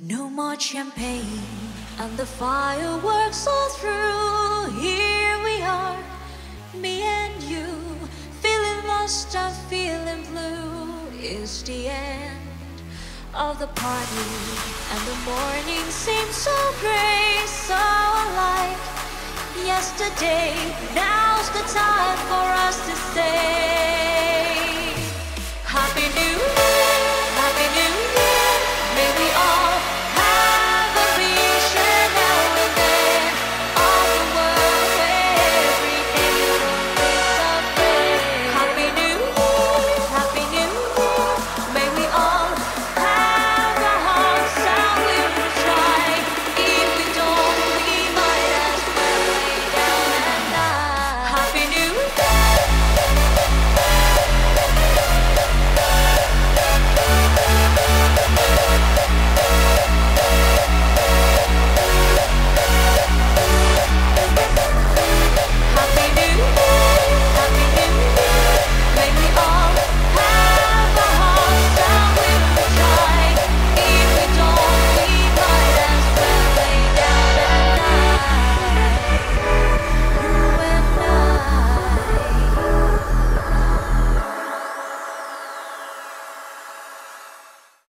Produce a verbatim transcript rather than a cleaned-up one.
No more champagne and the fireworks all through. Here we are, me and you, feeling lost and feeling blue. It's the end of the party and the morning seems so gray, so like yesterday. Now's the time for us to say Happy New Year.